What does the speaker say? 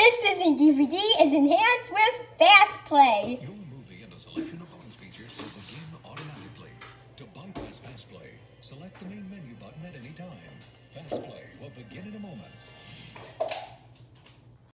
This Disney DVD is enhanced with Fast Play. Your movie and a selection of bonus features will begin automatically. To bypass Fast Play, select the main menu button at any time. Fast Play will begin in a moment.